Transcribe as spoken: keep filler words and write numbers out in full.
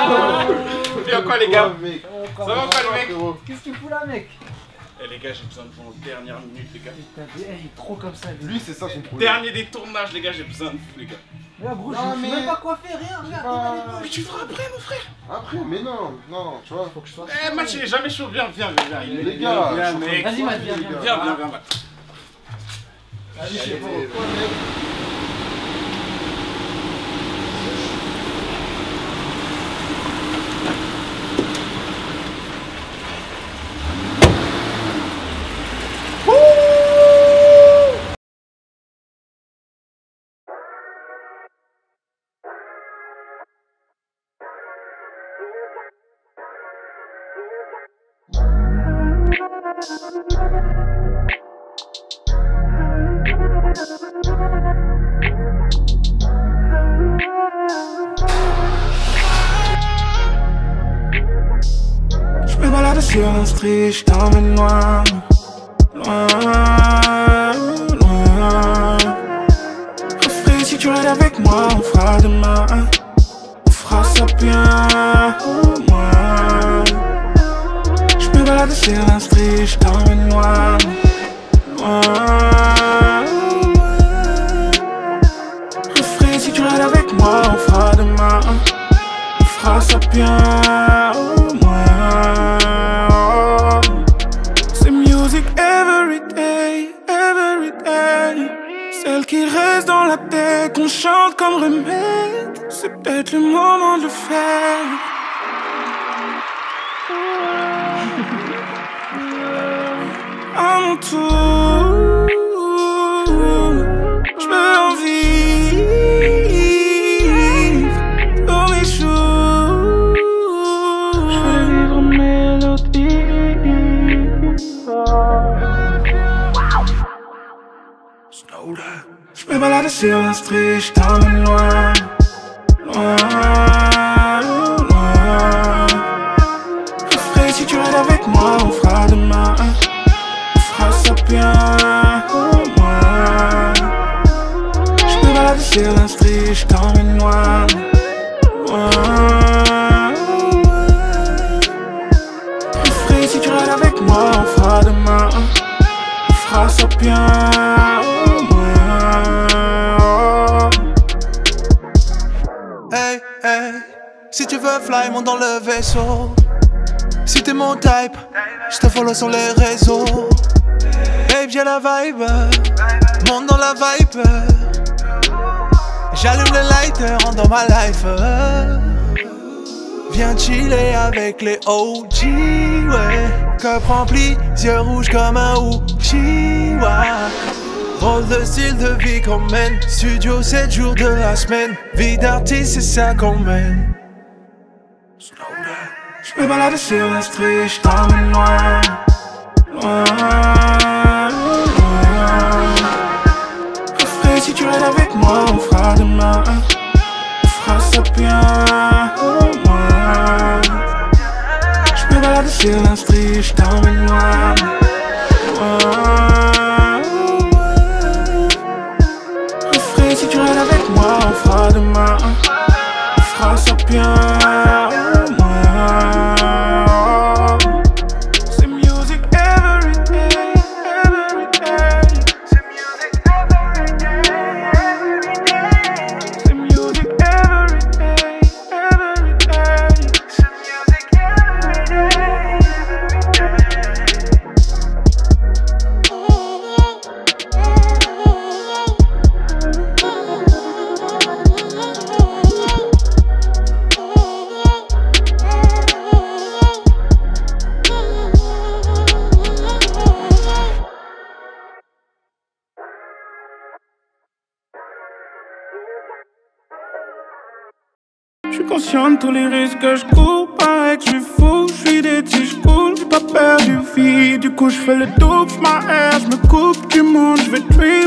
Puis quoi les gars? Ça va quoi les mecs? Qu'est-ce que tu fous là mec? Eh les gars, j'ai besoin de vous en dernière minute les gars. Putain, il est trop comme ça lui. Lui c'est ça son problème. Dernier des tournages les gars, j'ai besoin de vous les gars. Là gros, Non, je mais- sais même pas quoi faire, rien, regarde. Ah. Mais tu feras après mon frère. Après, mais non, non, tu vois, faut que je fasse. Eh match il est jamais chaud, viens, viens, viens, viens. Les gars, viens, je suis mec. Vas-y Matt, viens, Les viens. gars. Viens, viens, viens, Matt. Vas-y, je sais pas. Allez, Quoi mec? Je me balade sur un street, je t'emmène loin, loin, loin. Refrais, si tu rides avec moi, on fera demain, on fera ça bien, au moins. Je me balade sur un street, je t'emmène loin, loin, loin. Refrais, si tu rides avec moi, on fera demain, on fera ça bien, au moins. C'est music every day, every day. Celle qui reste dans la tête, qu'on chante comme remède. C'est peut-être le moment de le faire. À mon tour, je veux en vivre dans mes jours. Je veux vivre mélodie. Je me balade sur un street, je t'emmène loin, loin, loin. Refrais, si tu rides avec moi, on fera demain, on fera ça bien, au moins. Je me balade sur un street, je t'emmène loin, loin, loin. Refrais, si tu rides avec moi, on fera demain, on fera ça bien, au moins. Hey, hey, si tu veux fly, monte dans le vaisseau. Si t'es mon type, je te follow sur les réseaux. Babe, j'ai la vibe, monte dans la vibe. J'allume le lighter, rentre dans ma life. Viens chiller avec les O G, ouais. Cœur rempli, yeux rouges comme un Uchi, ouais. Rôle de style de vie qu'on mène. Studio sept jours de la semaine. Vie d'artiste, c'est ça qu'on mène. Je me balade sur un street, je t'emmène loin, loin, loin. Refrais, si tu rides avec moi, on fera demain, on fera ça bien, au moins. Je me balade sur un street, je t'emmène loin, loin, loin. Refrais, si tu rides avec moi, on fera demain, on fera ça bien, au moins. C'est music every day, every day. C'est music every day, every day. C'est music every day, every day. C'est music every day, Je suis conscient de tous les risques que je cours. Pareil que je suis fou, je suis des tiges cool. J'ai pas peur du vide, du coup je fais le double, je m'arrête, je me coupe du monde, je vais tweet.